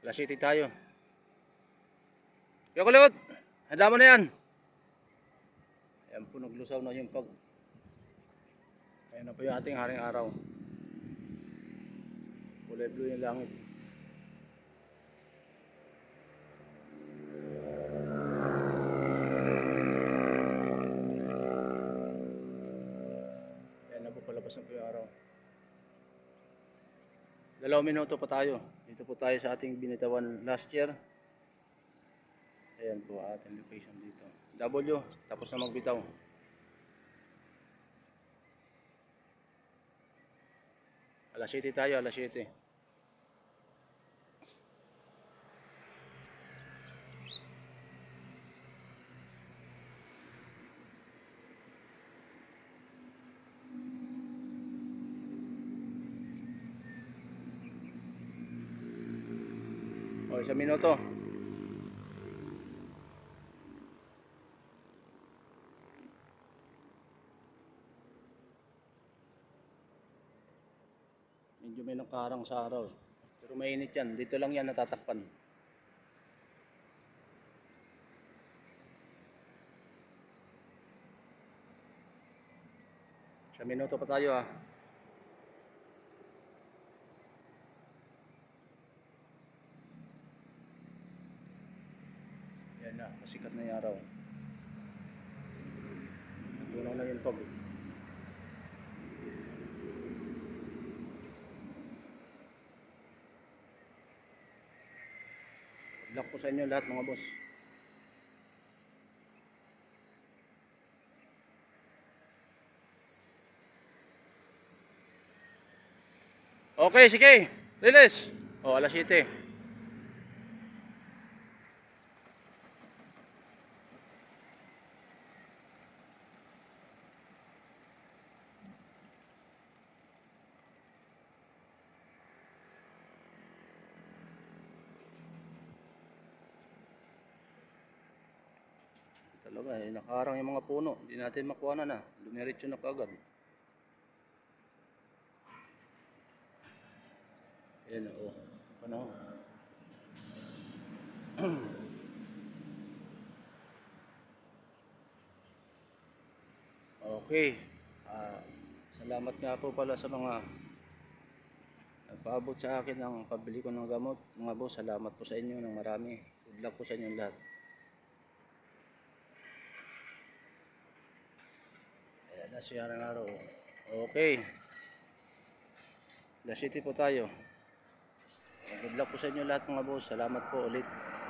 Alas 7 tayo. Kaya kulit! Handa mo na yan! Ayan po, naglusaw na yung pag. Ayan na po yung ating haring araw. Kulay blue yung langit. Ayan na po, palabas na po yung araw. 2 minuto pa tayo. Dito po tayo sa ating binitawan last year. Ayan po ating location dito. W, tapos na magbitaw. Alas 7 tayo, alas 7. O, 1 minuto. Medyo may nakaharang sa araw. Pero mainit yan. Dito lang yan natatakpan. Sa minuto pa tayo ah. Yan na, masikat na yung araw. Tunaw na yung pag. Lock po sa inyo lahat mga boss. Okay, sige. Release. O, alas 7. Talaga eh, nakaharang yung mga puno. Hindi natin makuha na. Lumiritso na kaagad. Ayan o. Panahon. Okay. Salamat nga po pala sa mga nagpaabot sa akin ng pabili ko ng gamot. Mga boss, salamat po sa inyo ng marami. Good luck po sa inyong lahat. Ayan na siya ng araw. Okay. Alas 7 po tayo. Good luck po sa inyo lahat mga boss. Salamat po ulit.